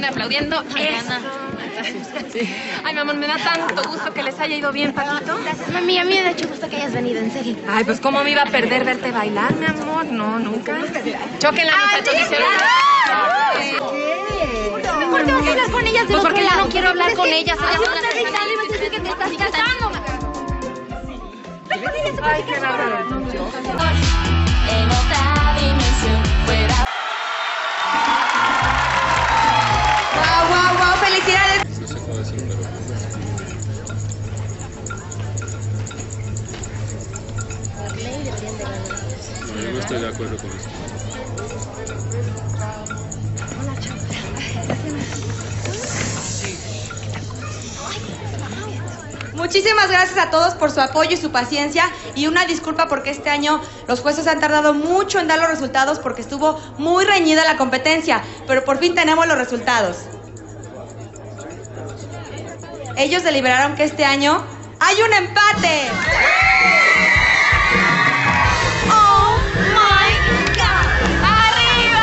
aplaudiendo. Eso. Sí. Ay, mi amor, me da tanto gusto que les haya ido bien, Paquito. Gracias, mami. A mí me da mucho gusto que hayas venido, en serio. Ay, pues ¿cómo me iba a perder verte bailar, mi amor? No, nunca. Choquen la muchacha, dice. Mejor tengo que hablar con ellas de Pues otro porque yo lado. no quiero hablar con ellas. Ay, no te digas, ibas a decir que te estás casando. Ay, qué bárbaro. En otra dimensión fuera. ¡Wow! ¡Felicidades! No sé cómo decirlo, pero yo estoy de acuerdo con eso. Muchísimas gracias a todos por su apoyo y su paciencia y una disculpa porque este año los jueces han tardado mucho en dar los resultados porque estuvo muy reñida la competencia, pero por fin tenemos los resultados. Ellos deliberaron que este año hay un empate. ¡Oh, my God! ¡Arriba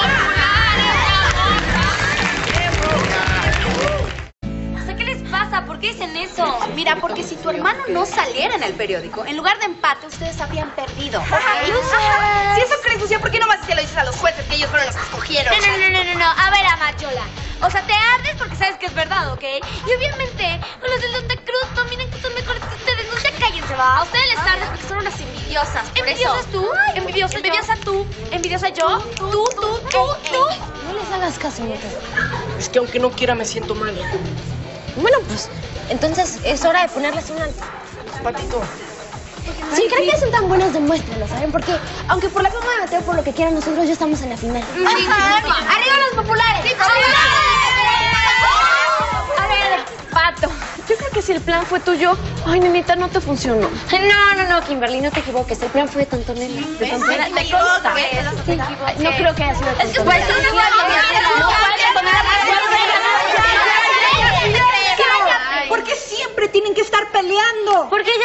las populares! O sea, ¿qué les pasa? ¿Por qué dicen eso? Mira, porque si tu hermano no saliera en el periódico, en lugar de empate, ustedes habrían perdido. Si eso crees, Lucía, ¿por qué no más se lo dices a los jueces que ellos fueron los que escogieron? No. A ver, Amachola. O sea, te ardes porque sabes que es verdad, ¿ok? Y obviamente, los de Santa Cruz no miren que son mejores que ustedes. No se cállense, va. A ustedes les ardes porque son unas envidiosas. Por ¿Envidiosas eso. tú? ¿Envidiosa tú? ¿Envidiosa yo? ¿Tú? No les hagas caso, Nota. Es que aunque no quiera me siento mal. Bueno, pues, entonces es hora de ponerles un alto. Patito. Si creen que son tan buenos, demuéstrenlo, ¿saben? Porque, aunque por la fama de Mateo, por lo que quieran, nosotros ya estamos en la final. ¡Arriba los populares! ¡Sí, A ver, Pato, yo creo que si el plan fue tuyo, ay, nenita, no te funcionó. No, Kimberly, no te equivoques. El plan fue de Antonella. ¿Te consta? Sí, no creo que haya sido de Antonella. Pues tú ¿Por qué siempre tienen que estar peleando? Porque ella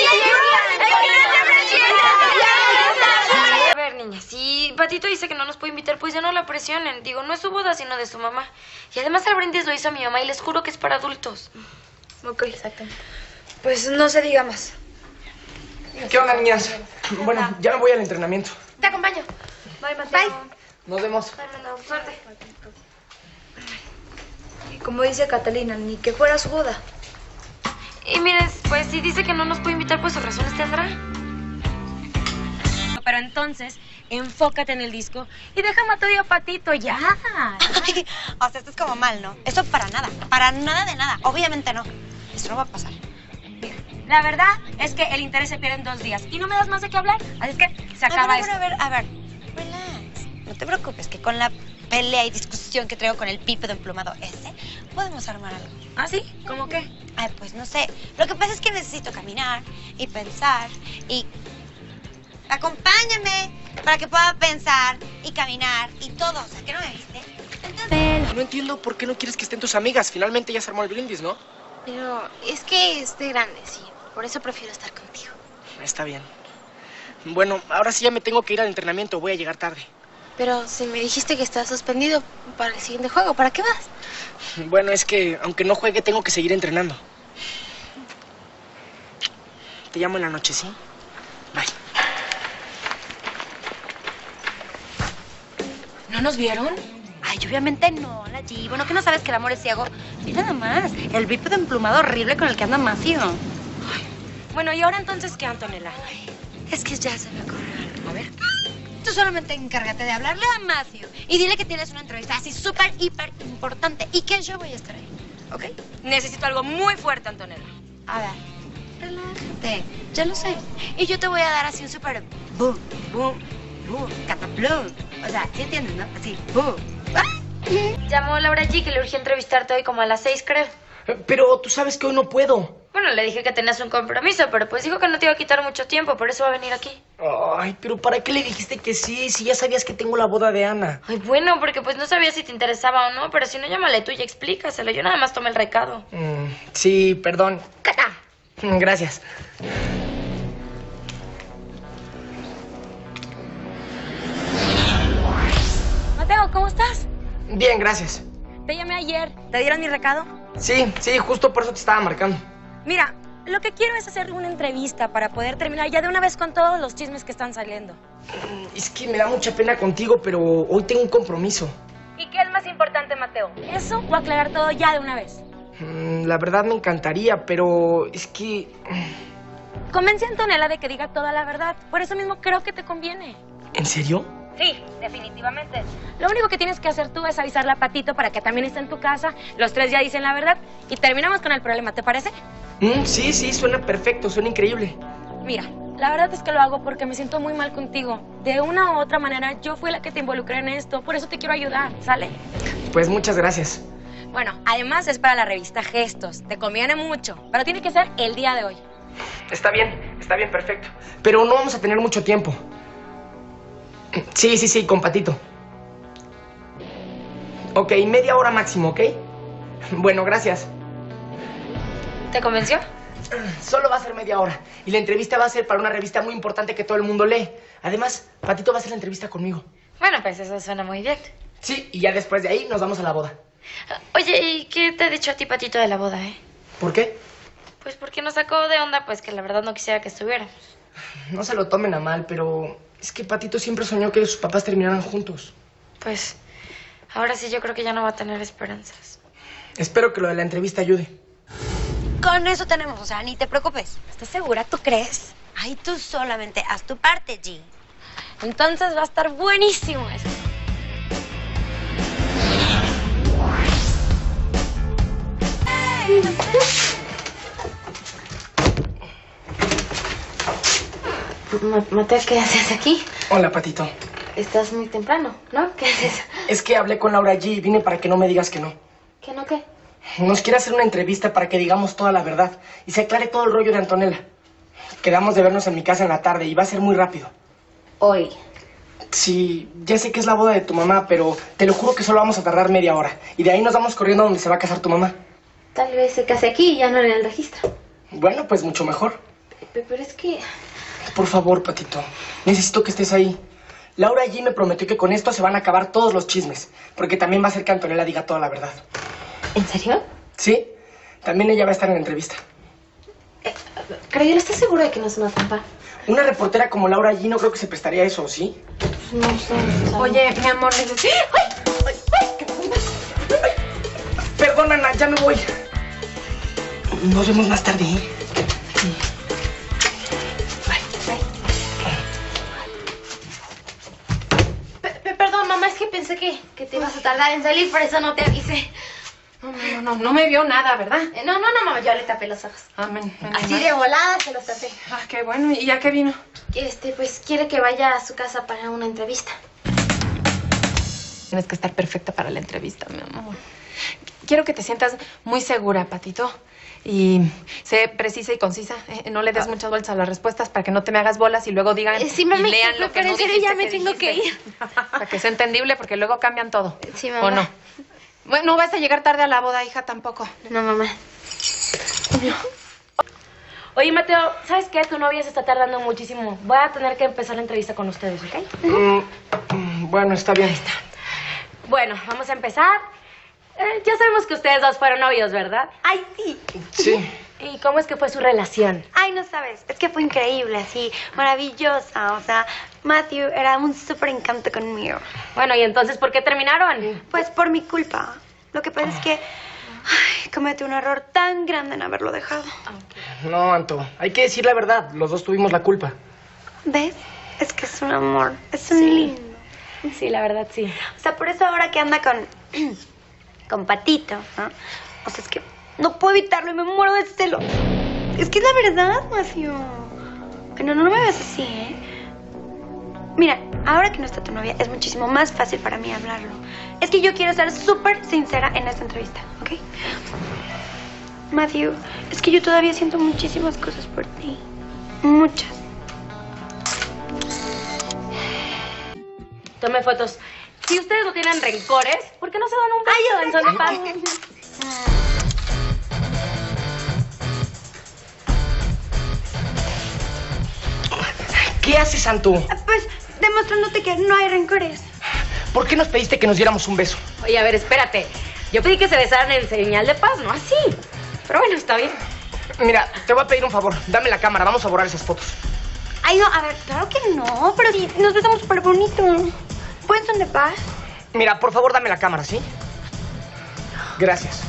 A ver, niña, si Patito dice que no nos puede invitar, pues ya no la presionen. Digo, no es su boda, sino de su mamá. Y además el brindis lo hizo mi mamá y les juro que es para adultos. Ok, exactamente. Pues no se diga más. ¿Qué onda, niñas? Bueno, ya me voy al entrenamiento. Te acompaño. Bye, Mateo. Bye. Nos vemos. Ay, Manda, suerte. Y como dice Catalina, ni que fuera su boda. Y miren, pues si dice que no nos puede invitar, pues sus razones tendrá. Pero entonces, enfócate en el disco y deja a Mateo y a Patito, ya. Ay, o sea, esto es como mal, ¿no? Eso para nada de nada. Obviamente no. Eso no va a pasar. La verdad es que el interés se pierde en 2 días y no me das más de qué hablar. Así es que se acaba esto. A ver, relax. No te preocupes, que con la pelea y discusión que traigo con el pípedo emplumado ese, podemos armar algo. ¿Ah, sí? ¿Cómo qué? Ay, pues no sé. Lo que pasa es que necesito caminar y pensar y... Acompáñame para que pueda pensar y caminar y todo. O sea, ¿que no me viste? Entonces... No entiendo por qué no quieres que estén tus amigas. Finalmente ya se armó el brindis, ¿no? Pero es que es de grande, sí. Por eso prefiero estar contigo. Está bien. Bueno, ahora sí ya me tengo que ir al entrenamiento. Voy a llegar tarde. Pero si me dijiste que estás suspendido para el siguiente juego, ¿para qué vas? Bueno, es que aunque no juegue, tengo que seguir entrenando. Te llamo en la noche, ¿sí? Bye. ¿No nos vieron? Ay, obviamente no, la G. Bueno, ¿que no sabes que el amor es ciego? Sí, nada más. El bípedo emplumado horrible con el que anda Matthew. Bueno, ¿y ahora entonces qué, Antonella? Es que ya se me ocurrió algo. A ver. Tú solamente encárgate de hablarle a Matthew y dile que tienes una entrevista así súper, hiper importante y que yo voy a estar ahí, ¿ok? Necesito algo muy fuerte, Antonella. A ver, relájate, ya lo sé. Y yo te voy a dar así un súper boom, boom, boom, cataplum. O sea, ¿sí entiendes, no? Así, boom. Llamó Laura G, que le urgía entrevistarte hoy como a las 6, creo. Pero tú sabes que hoy no puedo. Bueno, le dije que tenías un compromiso, pero pues dijo que no te iba a quitar mucho tiempo, por eso va a venir aquí. Ay, pero ¿para qué le dijiste que sí? Si ya sabías que tengo la boda de Ana. Ay, bueno, porque pues no sabía si te interesaba o no, pero si no, llámale tú y explícaselo. Yo nada más tomé el recado. Sí, perdón. Gracias. Mateo, ¿cómo estás? Bien, gracias. Te llamé ayer. ¿Te dieron mi recado? Sí, justo por eso te estaba marcando. Mira, lo que quiero es hacer una entrevista para poder terminar ya de una vez con todos los chismes que están saliendo. Es que me da mucha pena contigo, pero hoy tengo un compromiso. ¿Y qué es más importante, Mateo? ¿Eso o aclarar todo ya de una vez? La verdad me encantaría, pero es que... Convence a Antonella de que diga toda la verdad. Por eso mismo creo que te conviene. ¿En serio? Sí, definitivamente. Lo único que tienes que hacer tú es avisarle a Patito para que también esté en tu casa. Los tres ya dicen la verdad y terminamos con el problema, ¿te parece? Sí, suena perfecto, suena increíble. Mira, la verdad es que lo hago porque me siento muy mal contigo. De una u otra manera, yo fui la que te involucré en esto. Por eso te quiero ayudar, ¿sale? Pues muchas gracias. Bueno, además es para la revista Gestos. Te conviene mucho, pero tiene que ser el día de hoy. Está bien, perfecto. Pero no vamos a tener mucho tiempo. Sí, con Patito. Ok, media hora máximo, ¿ok? Bueno, gracias. ¿Te convenció? Solo va a ser media hora. Y la entrevista va a ser para una revista muy importante que todo el mundo lee. Además, Patito va a hacer la entrevista conmigo. Bueno, pues eso suena muy bien. Sí, y ya después de ahí nos vamos a la boda. Oye, ¿y qué te ha dicho a ti, Patito, de la boda, ¿Por qué? Pues porque nos sacó de onda, pues que la verdad no quisiera que estuviéramos. No se lo tomen a mal, pero es que Patito siempre soñó que sus papás terminaran juntos. Pues ahora sí yo creo que ya no va a tener esperanzas. Espero que lo de la entrevista ayude. Con eso tenemos, o sea, ni te preocupes. ¿Estás segura? ¿Tú crees? Ay, tú solamente haz tu parte, G. Entonces va a estar buenísimo eso. Mateo, ¿qué haces aquí? Hola, Patito. Estás muy temprano, ¿no? ¿Qué haces? Es que hablé con Laura G y vine para que no me digas que no. ¿Qué no qué? Nos quiere hacer una entrevista para que digamos toda la verdad y se aclare todo el rollo de Antonella. Quedamos de vernos en mi casa en la tarde y va a ser muy rápido. Hoy. Sí, ya sé que es la boda de tu mamá, pero te lo juro que solo vamos a tardar media hora. Y de ahí nos vamos corriendo a donde se va a casar tu mamá. Tal vez se case aquí y ya no en el registro. Bueno, pues mucho mejor. Pero es que... Por favor, Patito, necesito que estés ahí. Laura G me prometió que con esto se van a acabar todos los chismes, porque también va a hacer que Antonella diga toda la verdad. ¿En serio? Sí, también ella va a estar en la entrevista. Creyera, ¿estás seguro de que no es una trampa? Una reportera como Laura G no creo que se prestaría a eso, ¿sí? No sé. Oye, mi amor, necesito... Perdón, Ana, ya me voy. Nos vemos más tarde, ¿eh? Perdón, mamá, es que pensé que te ibas a tardar en salir, por eso no te avisé. No me vio nada, ¿verdad? No, mamá, yo le tapé los ojos. Así de volada se los tapé. Ah, qué bueno. ¿Y ya qué vino? Pues quiere que vaya a su casa para una entrevista. Tienes que estar perfecta para la entrevista, mi amor. Quiero que te sientas muy segura, Patito. Y sé precisa y concisa. No le des muchas vueltas a las respuestas para que no te me hagas bolas y luego digan Sí, mami, y lean lo que pero no en serio dijiste ya me que tengo que dijiste. ir. Para que sea entendible, porque luego cambian todo. Sí, mamá. ¿O no? Bueno, no vas a llegar tarde a la boda, hija, tampoco. No, mamá. Oye, Mateo, ¿sabes qué? Tu novia se está tardando muchísimo. Voy a tener que empezar la entrevista con ustedes, ¿ok? Bueno, está bien. Bueno, vamos a empezar. Ya sabemos que ustedes dos fueron novios, ¿verdad? Ay, sí. Sí. ¿Y cómo es que fue su relación? Ay, no sabes. Es que fue increíble, así, maravillosa. O sea, Matthew era un súper encanto conmigo. Bueno, ¿y entonces por qué terminaron? Pues por mi culpa. Lo que pasa es que cometí un error tan grande en haberlo dejado. No, Anto, hay que decir la verdad. Los dos tuvimos la culpa. ¿Ves? Es que es un amor. Es un lindo. Sí, la verdad, sí. O sea, por eso ahora que anda con Patito, ¿no? O sea, es que no puedo evitarlo y me muero de celos. Es que es la verdad, Matthew. Bueno, no me veas así, ¿eh? Mira, ahora que no está tu novia, es muchísimo más fácil para mí hablarlo. Es que yo quiero ser súper sincera en esta entrevista, ¿ok? Matthew, es que yo todavía siento muchísimas cosas por ti. Muchas. Tome fotos. Si ustedes no tienen rencores, ¿por qué no se dan un beso en son de paz? ¿Qué haces, Anto? Pues demostrándote que no hay rencores. ¿Por qué nos pediste que nos diéramos un beso? Oye, a ver, espérate. Yo pedí que se besaran en señal de paz, no así. Pero bueno, está bien. Mira, te voy a pedir un favor. Dame la cámara, vamos a borrar esas fotos. Ay, no, a ver, claro que no, pero sí, nos besamos súper bonito. ¿Pueden son de paz? Mira, por favor, dame la cámara, ¿sí? Gracias.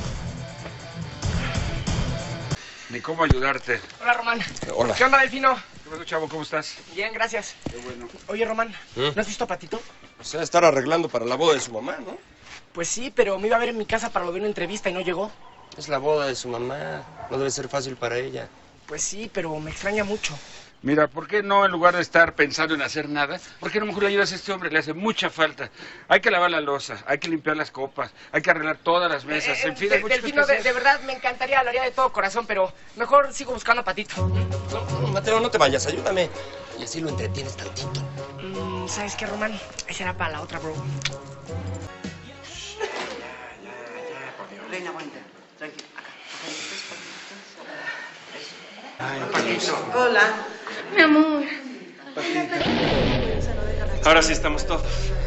Ni cómo ayudarte. Hola, Román. Hola. ¿Qué onda, Delfino? ¿Qué pasó, chavo? ¿Cómo estás? Bien, gracias. Qué bueno. Oye, Román, ¿no has visto a Patito? O sea, estar arreglando para la boda de su mamá, ¿no? Pues sí, pero me iba a ver en mi casa para lo de una entrevista y no llegó. Es la boda de su mamá. No debe ser fácil para ella. Pues sí, pero me extraña mucho. Mira, ¿por qué no, en lugar de estar pensando en hacer nada, por qué no mejor le ayudas a este hombre? Le hace mucha falta. Hay que lavar la loza, hay que limpiar las copas, hay que arreglar todas las mesas, en fin, hay muchas Delfino, cosas que de hacer. verdad me encantaría, lo haría de todo corazón, pero mejor sigo buscando a Patito. No, Mateo, no te vayas, ayúdame. Y así lo entretienes tantito. ¿Sabes qué, Román? Esa era para la otra, bro. Reina bonita, tranquila, acá. Ay, Patito. Hola. Mi amor. Ahora sí estamos todos.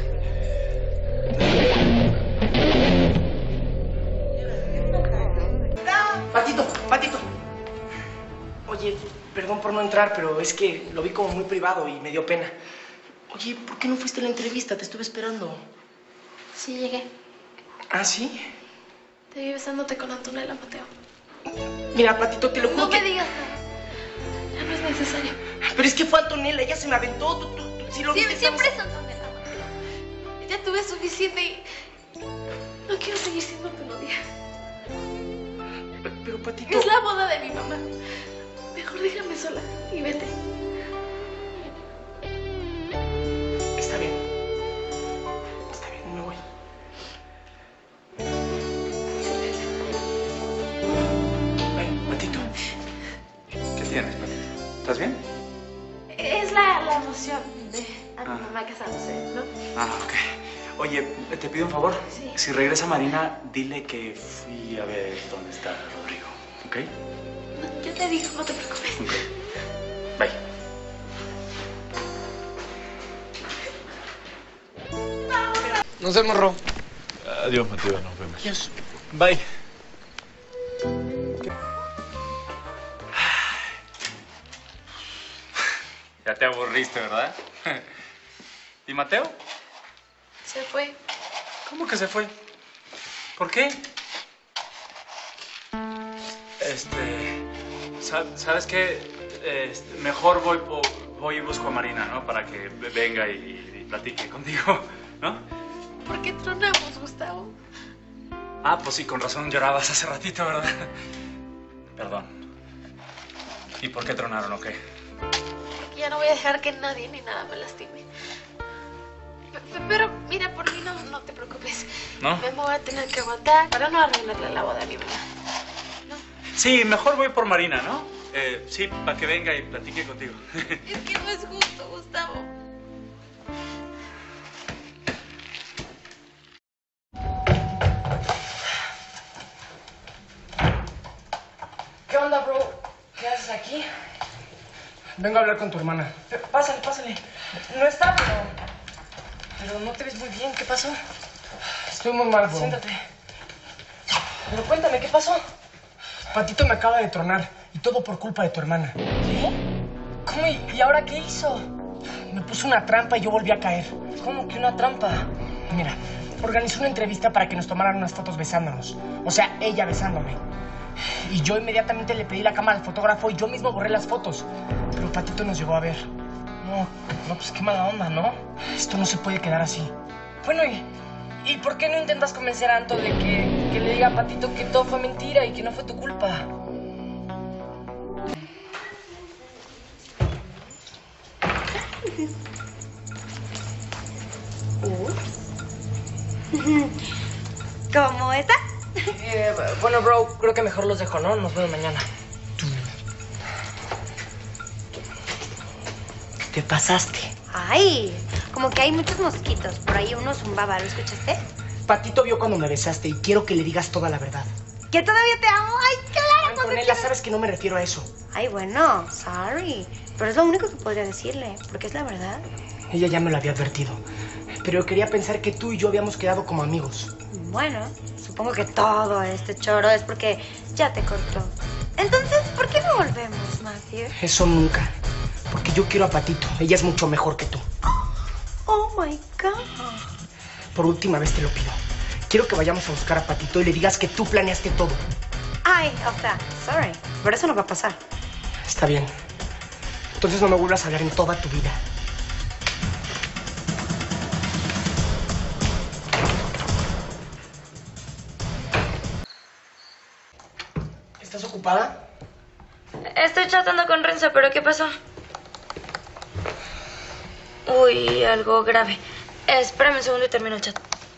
Patito, Patito. Oye, perdón por no entrar, pero es que lo vi como muy privado y me dio pena. Oye, ¿por qué no fuiste a la entrevista? Te estuve esperando. Sí, llegué. ¿Ah, sí? Te vi besándote con Antonella, Mateo. Mira, Patito, te lo juro No que... me digas nada. Ya no es necesario. Pero es que fue Antonella, ella se me aventó. Tú sí lo viste. Siempre es Antonella, Mateo. Ya tuve suficiente y... no quiero seguir siendo tu novia. Pero, Patito... Es la boda de mi mamá. Mejor déjame sola y vete. Está bien. Está bien, me voy. Patito. ¿Qué tienes, Patito? ¿Estás bien? Es la emoción de a mi mamá casándose, ¿no? Ah, ok. Oye, te pido un favor. Sí. Si regresa Marina, dile que fui a ver dónde está Rodrigo, ¿ok? No, yo te digo, no te preocupes. Ok. Bye. Nos vemos, Ro. Adiós, Mateo, nos vemos. Adiós. Bye. Ya te aburriste, ¿verdad? ¿Y Mateo? Se fue. ¿Cómo que se fue? ¿Por qué? ¿Sabes qué? Mejor voy y busco a Marina, ¿no? Para que venga y platique contigo, ¿no? ¿Por qué tronamos, Gustavo? Ah, pues sí, con razón llorabas hace ratito, ¿verdad? Perdón. ¿Y por qué tronaron o qué? Porque ya no voy a dejar que nadie ni nada me lastime. Pero mira, por mí no te preocupes. ¿No? Me voy a tener que aguantar para no arruinarle la boda a mi mamá. Sí, mejor voy por Marina, ¿no? Sí, para que venga y platique contigo. Es que no es justo, Gustavo. ¿Qué onda, bro? ¿Qué haces aquí? Vengo a hablar con tu hermana. Pásale, pásale. No está, pero no te ves muy bien. ¿Qué pasó? Estoy muy mal, bro. Siéntate. Pero cuéntame, ¿qué pasó? Patito me acaba de tronar y todo por culpa de tu hermana. ¿Qué? ¿Cómo? ¿Y ahora qué hizo? Me puso una trampa y yo volví a caer. ¿Cómo que una trampa? Mira, organizó una entrevista para que nos tomaran unas fotos besándonos. O sea, ella besándome. Y yo inmediatamente le pedí la cámara al fotógrafo y yo mismo borré las fotos. Pero Patito nos llegó a ver. No, pues qué mala onda, ¿no? Esto no se puede quedar así. Bueno, ¿y por qué no intentas convencer a Anto de que le diga a Patito que todo fue mentira y que no fue tu culpa? ¿Cómo está? Bueno, bro, creo que mejor los dejo, ¿no? Nos vemos mañana. Te pasaste. Ay, como que hay muchos mosquitos. Por ahí uno zumbaba, ¿lo escuchaste? Patito vio cuando me besaste y quiero que le digas toda la verdad. ¿Que todavía te amo? Ay, claro. Antonella, sabes que no me refiero a eso. Ay, bueno, sorry. Pero es lo único que podría decirle, porque es la verdad. Ella ya me lo había advertido. Pero yo quería pensar que tú y yo habíamos quedado como amigos. Bueno, supongo supongo que todo este choro es porque ya te cortó. Entonces, ¿por qué no volvemos, Matthew? Eso nunca. Porque yo quiero a Patito. Ella es mucho mejor que tú. Oh, my God. Por última vez te lo pido. Quiero que vayamos a buscar a Patito y le digas que tú planeaste todo. Ay, o sea, sorry. Pero eso no va a pasar. Está bien. Entonces no me vuelvas a hablar en toda tu vida. ¿Estás ocupada? Estoy tratando con Renzo, pero ¿qué pasó? Uy, algo grave. Espérame un segundo y termino el chat.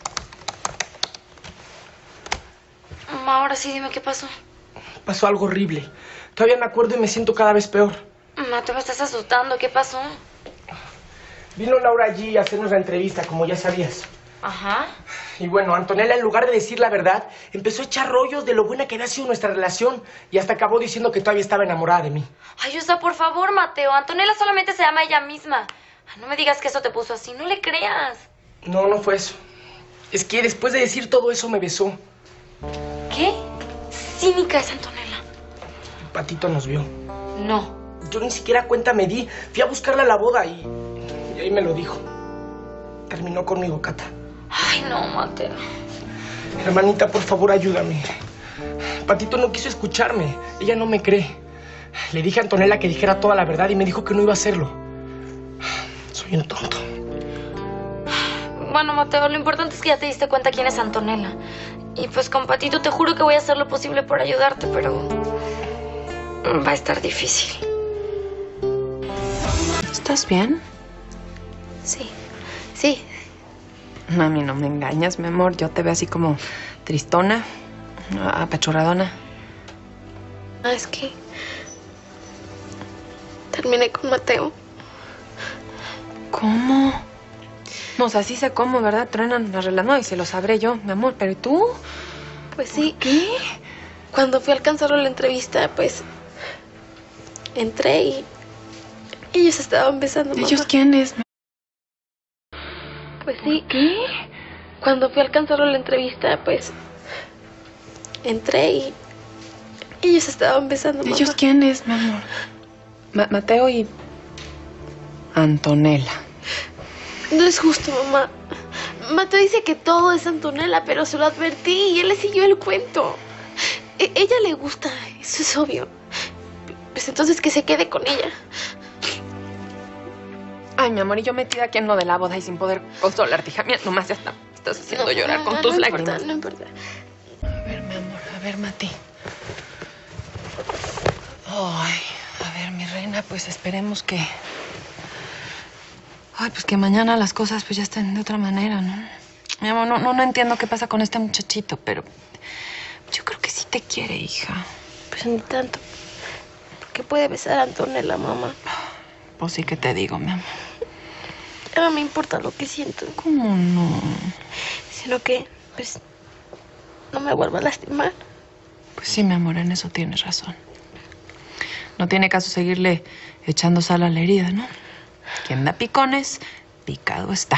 Ahora sí, dime qué pasó. Pasó algo horrible. Todavía me acuerdo y me siento cada vez peor. Te me estás asustando. ¿Qué pasó? Vino Laura allí a hacernos la entrevista, como ya sabías. Ajá. Y bueno, Antonella, en lugar de decir la verdad, empezó a echar rollos de lo buena que había sido nuestra relación y hasta acabó diciendo que todavía estaba enamorada de mí. Ay, Usa, por favor, Mateo. Antonella solamente se llama ella misma. Ay, no me digas que eso te puso así. No le creas. No, no fue eso. Es que después de decir todo eso me besó. ¿Qué? Cínica es Antonella. Patito nos vio. No. Yo ni siquiera cuenta me di. Fui a buscarla a la boda y ahí me lo dijo. Terminó conmigo, Cata. Ay, no, Mateo. Hermanita, por favor, ayúdame. Patito no quiso escucharme. Ella no me cree. Le dije a Antonella que dijera toda la verdad y me dijo que no iba a hacerlo. Soy un tonto. Bueno, Mateo, lo importante es que ya te diste cuenta quién es Antonella. Y pues con Patito te juro que voy a hacer lo posible por ayudarte, pero va a estar difícil. ¿Estás bien? Sí, sí. Mami, no me engañas, mi amor. Yo te veo así como tristona, apachurradona. Es que terminé con Mateo. ¿Cómo? No, o sea, sí sé cómo, ¿verdad? Truenan las relaciones. No, y se lo sabré yo, mi amor. ¿Pero y tú? Pues sí. ¿Qué? Cuando fui a alcanzarlo en la entrevista, pues entré y ellos estaban besando. ¿Ellos mamá. quiénes? Pues sí. ¿Qué? Cuando fui a alcanzarlo en la entrevista, pues entré y ellos estaban besando. ¿Ellos mamá. quiénes, mi amor? Mateo y Antonella. No es justo, mamá. Mateo dice que todo es Antonella, pero se lo advertí y él le siguió el cuento. Ella le gusta, eso es obvio. Pues entonces que se quede con ella. Ay, mi amor, y yo metida aquí en lo de la boda y sin poder consolarte, hija mía. Nomás ya estás haciendo llorar con tus lágrimas. No importa. A ver, mi amor, a ver, Mati. Ay, a ver, mi reina, pues esperemos que... Ay, pues que mañana las cosas pues ya estén de otra manera, ¿no? Mi amor, no entiendo qué pasa con este muchachito, pero yo creo que sí te quiere, hija. Pues ni tanto. ¿Por qué puede besar a Antonella, mamá? Pues sí que te digo, mi amor. Ya no me importa lo que siento. ¿Cómo no? Sino que, pues, no me vuelva a lastimar. Pues sí, mi amor, en eso tienes razón. No tiene caso seguirle echando sal a la herida, ¿no? Quien da picones, picado está.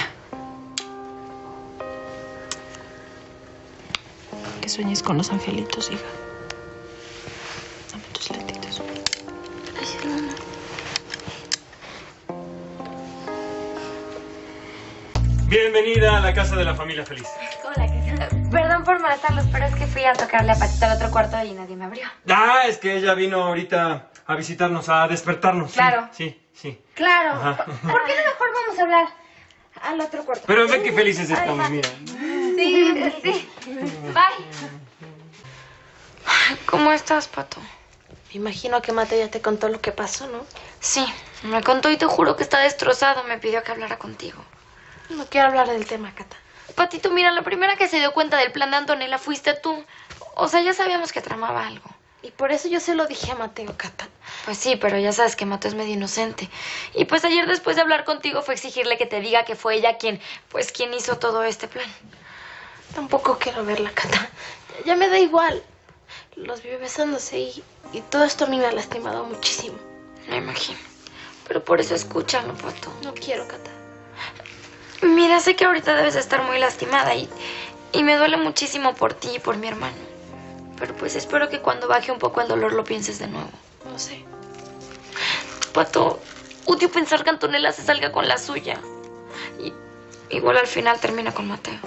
Que sueñes con los angelitos, hija. Dame tus lentitos. Gracias, mamá. Bienvenida a la casa de la familia feliz. Hola, ¿qué tal? Perdón por molestarlos, pero es que fui a tocarle a Patito al otro cuarto y nadie me abrió. Ah, es que ella vino ahorita a visitarnos, a despertarnos. Claro. Sí, sí. Claro. Ajá. ¿Por qué no mejor vamos a hablar al otro cuarto? Pero ve qué felices estamos, mira. Sí, sí. Bye. ¿Cómo estás, Pato? Me imagino que Mateo ya te contó lo que pasó, ¿no? Sí, me contó y te juro que está destrozado. Me pidió que hablara contigo. No quiero hablar del tema, Cata. Patito, mira, la primera que se dio cuenta del plan de Antonella fuiste tú. O sea, ya sabíamos que tramaba algo. Y por eso yo se lo dije a Mateo, Cata. Pues sí, pero ya sabes que Mateo es medio inocente. Y pues ayer después de hablar contigo fue exigirle que te diga que fue ella quien hizo todo este plan. Tampoco quiero verla, Cata. Ya me da igual. Los vi besándose y todo esto a mí me ha lastimado muchísimo. Me imagino. Pero por eso escúchalo, Pato. No quiero, Cata. Mira, sé que ahorita debes estar muy lastimada Y me duele muchísimo por ti y por mi hermano. Pero pues espero que cuando baje un poco el dolor lo pienses de nuevo. No sé. Pato, odio pensar que Antonella se salga con la suya. Y igual al final termina con Mateo.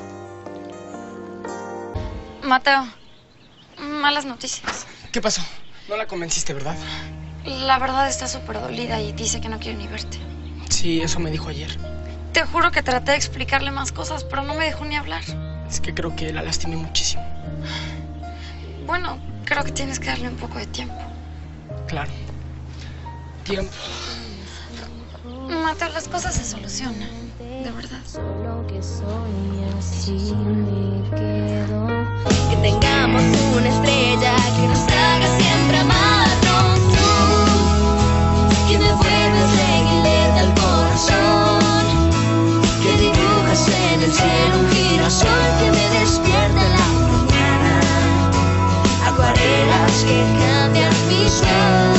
Mateo, malas noticias. ¿Qué pasó? No la convenciste, ¿verdad? La verdad está súper dolida y dice que no quiere ni verte. Sí, eso me dijo ayer. Te juro que traté de explicarle más cosas, pero no me dejó ni hablar. Es que creo que la lastimé muchísimo. Bueno, creo que tienes que darle un poco de tiempo. Claro. Tiempo. Mateo, las cosas se solucionan, de verdad. Solo que soy así me quedo. Que tengamos una estrella que nos haga siempre amarnos. Tú, que me vuelves reguilete al corazón. Que dibujas en el cielo un girasol que me despierta en la mañana. Acuarelas que cambian mi sueño.